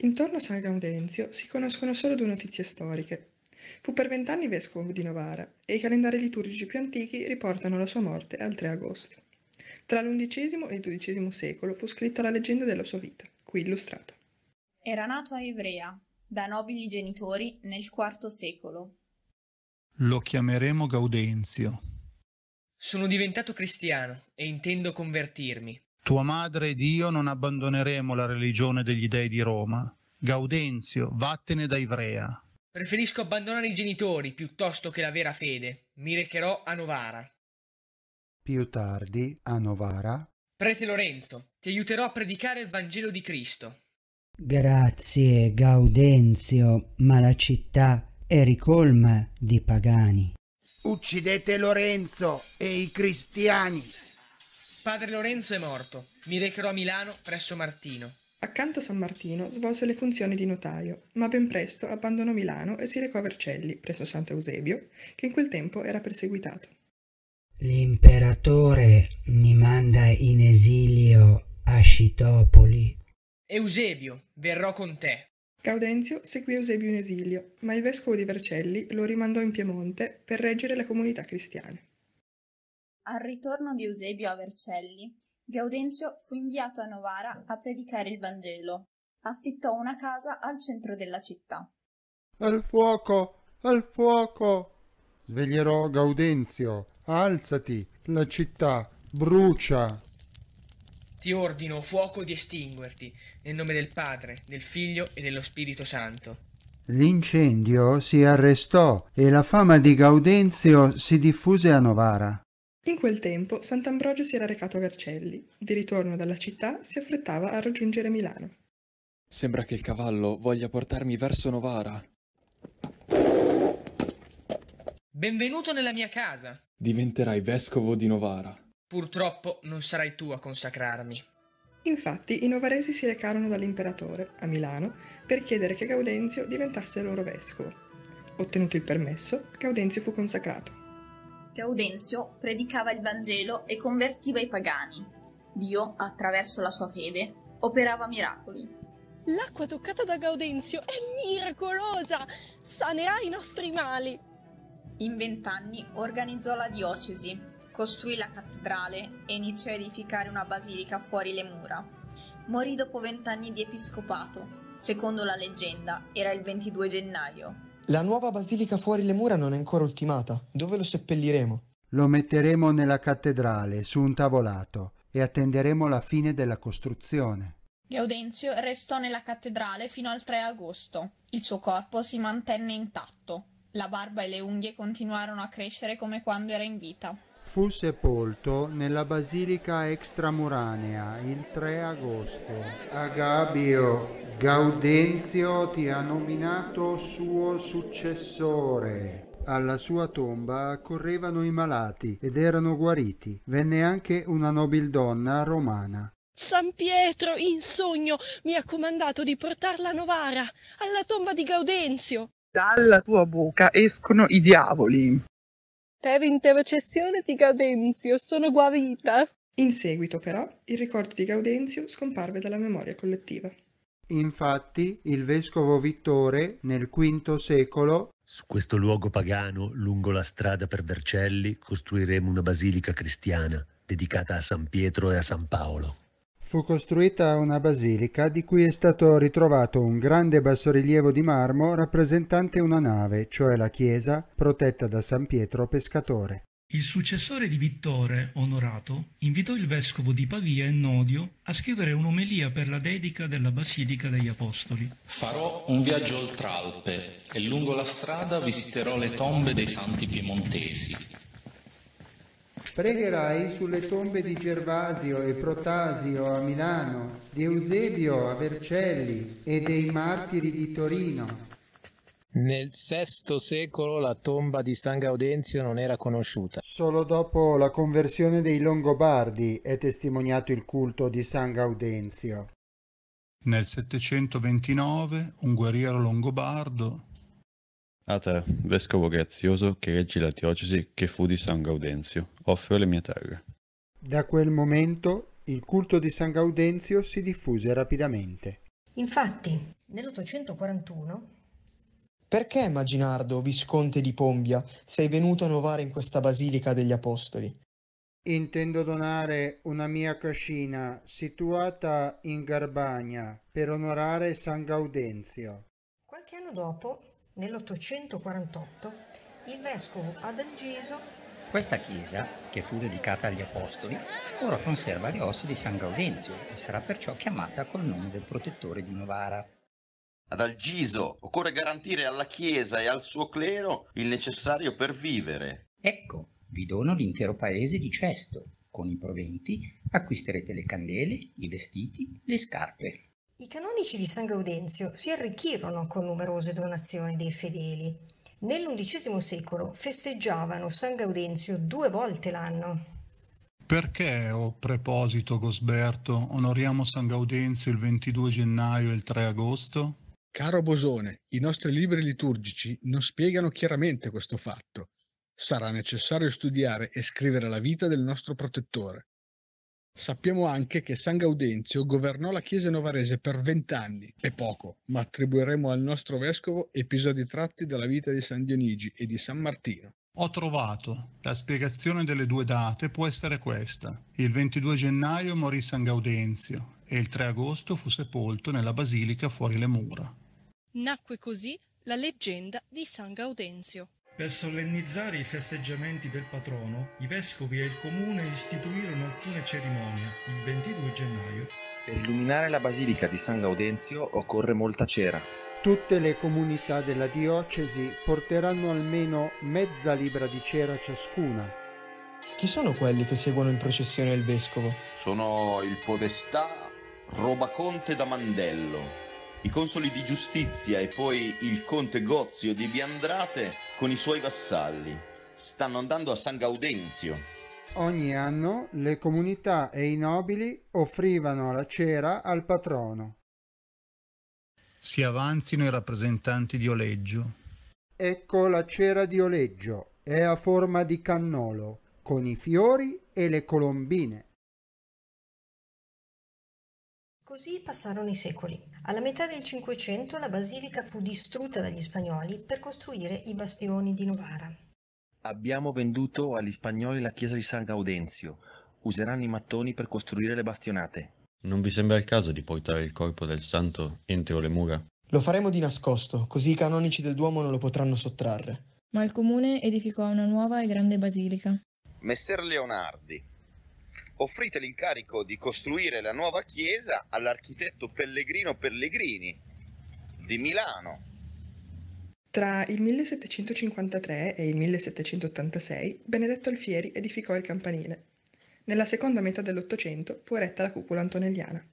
Intorno a San Gaudenzio si conoscono solo due notizie storiche. Fu per 20 anni vescovo di Novara e i calendari liturgici più antichi riportano la sua morte al 3 agosto. Tra l'undicesimo e il XII secolo fu scritta la leggenda della sua vita, qui illustrata. Era nato a Ivrea, da nobili genitori nel IV secolo. Lo chiameremo Gaudenzio. Sono diventato cristiano e intendo convertirmi. Tua madre ed io non abbandoneremo la religione degli dei di Roma. Gaudenzio, vattene da Ivrea. Preferisco abbandonare i genitori piuttosto che la vera fede. Mi recherò a Novara. Più tardi, a Novara. Prete Lorenzo, ti aiuterò a predicare il Vangelo di Cristo. Grazie, Gaudenzio, ma la città è ricolma di pagani. Uccidete Lorenzo e i cristiani. Padre Lorenzo è morto. Mi recherò a Milano presso Martino. Accanto a San Martino svolse le funzioni di notaio, ma ben presto abbandonò Milano e si recò a Vercelli, presso Sant'Eusebio, che in quel tempo era perseguitato. L'imperatore mi manda in esilio a Scitopoli. Eusebio, verrò con te. Gaudenzio seguì Eusebio in esilio, ma il vescovo di Vercelli lo rimandò in Piemonte per reggere le comunità cristiane. Al ritorno di Eusebio a Vercelli, Gaudenzio fu inviato a Novara a predicare il Vangelo. Affittò una casa al centro della città. Al fuoco! Al fuoco! Sveglierò Gaudenzio. Alzati! La città brucia! Ti ordino, fuoco, di estinguerti, nel nome del Padre, del Figlio e dello Spirito Santo. L'incendio si arrestò e la fama di Gaudenzio si diffuse a Novara. In quel tempo Sant'Ambrogio si era recato a Vercelli. Di ritorno dalla città si affrettava a raggiungere Milano. Sembra che il cavallo voglia portarmi verso Novara. Benvenuto nella mia casa. Diventerai vescovo di Novara. Purtroppo non sarai tu a consacrarmi. Infatti i novaresi si recarono dall'imperatore, a Milano, per chiedere che Gaudenzio diventasse loro vescovo. Ottenuto il permesso, Gaudenzio fu consacrato. Gaudenzio predicava il Vangelo e convertiva i pagani. Dio, attraverso la sua fede, operava miracoli. L'acqua toccata da Gaudenzio è miracolosa! Sanerà i nostri mali! In 20 anni organizzò la diocesi, costruì la cattedrale e iniziò a edificare una basilica fuori le mura. Morì dopo 20 anni di episcopato. Secondo la leggenda, era il 22 gennaio. La nuova basilica fuori le mura non è ancora ultimata. Dove lo seppelliremo? Lo metteremo nella cattedrale, su un tavolato, e attenderemo la fine della costruzione. Gaudenzio restò nella cattedrale fino al 3 agosto. Il suo corpo si mantenne intatto. La barba e le unghie continuarono a crescere come quando era in vita. Fu sepolto nella basilica extramuranea il 3 agosto. Agabio, Gaudenzio ti ha nominato suo successore. Alla sua tomba accorrevano i malati ed erano guariti. Venne anche una nobildonna romana. San Pietro, in sogno, mi ha comandato di portarla a Novara, alla tomba di Gaudenzio. Dalla tua bocca escono i diavoli. Per intercessione di Gaudenzio sono guarita. In seguito, però, il ricordo di Gaudenzio scomparve dalla memoria collettiva. Infatti, il vescovo Vittore, nel V secolo, su questo luogo pagano, lungo la strada per Vercelli, costruiremo una basilica cristiana dedicata a San Pietro e a San Paolo. fu costruita una basilica di cui è stato ritrovato un grande bassorilievo di marmo rappresentante una nave, cioè la chiesa, protetta da San Pietro Pescatore. Il successore di Vittore, Onorato, invitò il vescovo di Pavia, Ennodio, a scrivere un'omelia per la dedica della Basilica degli Apostoli. Farò un viaggio oltralpe e lungo la strada visiterò le tombe dei santi piemontesi. Pregherai sulle tombe di Gervasio e Protasio a Milano, di Eusebio a Vercelli e dei martiri di Torino. Nel VI secolo la tomba di San Gaudenzio non era conosciuta. Solo dopo la conversione dei Longobardi è testimoniato il culto di San Gaudenzio. Nel 729 un guerriero longobardo. A te, vescovo grazioso che reggi la diocesi che fu di San Gaudenzio, offro le mie terre. Da quel momento il culto di San Gaudenzio si diffuse rapidamente. Infatti, nell'841... Perché, Maginardo, visconte di Pombia, sei venuto a Novara in questa basilica degli Apostoli? Intendo donare una mia cascina situata in Garbagna per onorare San Gaudenzio. Qualche anno dopo, nell'848, il vescovo Adalgiso... Questa chiesa, che fu dedicata agli Apostoli, ora conserva le ossa di San Gaudenzio e sarà perciò chiamata col nome del protettore di Novara. Adalgiso, occorre garantire alla Chiesa e al suo clero il necessario per vivere. Ecco, vi dono l'intero paese di Cesto. Con i proventi acquisterete le candele, i vestiti, le scarpe. I canonici di San Gaudenzio si arricchirono con numerose donazioni dei fedeli. Nell'XI secolo festeggiavano San Gaudenzio 2 volte l'anno. Perché, o preposito Gosberto, onoriamo San Gaudenzio il 22 gennaio e il 3 agosto? Caro Bosone, i nostri libri liturgici non spiegano chiaramente questo fatto. Sarà necessario studiare e scrivere la vita del nostro protettore. Sappiamo anche che San Gaudenzio governò la Chiesa novarese per 20 anni, è poco, ma attribuiremo al nostro vescovo episodi tratti dalla vita di San Dionigi e di San Martino. Ho trovato. La spiegazione delle due date può essere questa. Il 22 gennaio morì San Gaudenzio e il 3 agosto fu sepolto nella basilica fuori le mura. Nacque così la leggenda di San Gaudenzio. Per solennizzare i festeggiamenti del patrono, i vescovi e il comune istituirono alcune cerimonie il 22 gennaio. Per illuminare la basilica di San Gaudenzio occorre molta cera. Tutte le comunità della diocesi porteranno almeno mezza libra di cera ciascuna. Chi sono quelli che seguono in processione il vescovo? Sono il podestà Robaconte da Mandello, i consoli di giustizia e poi il conte Gozio di Biandrate con i suoi vassalli. Stanno andando a San Gaudenzio. Ogni anno le comunità e i nobili offrivano la cera al patrono. Si avanzino i rappresentanti di Oleggio. Ecco la cera di Oleggio, è a forma di cannolo, con i fiori e le colombine. Così passarono i secoli. Alla metà del Cinquecento la basilica fu distrutta dagli spagnoli per costruire i bastioni di Novara. Abbiamo venduto agli spagnoli la chiesa di San Gaudenzio. Useranno i mattoni per costruire le bastionate. Non vi sembra il caso di portare il corpo del santo entro le mura? Lo faremo di nascosto, così i canonici del Duomo non lo potranno sottrarre. Ma il comune edificò una nuova e grande basilica. Messer Leonardi, offrite l'incarico di costruire la nuova chiesa all'architetto Pellegrino Pellegrini di Milano. Tra il 1753 e il 1786 Benedetto Alfieri edificò il campanile. Nella seconda metà dell'Ottocento fu eretta la cupola antonelliana.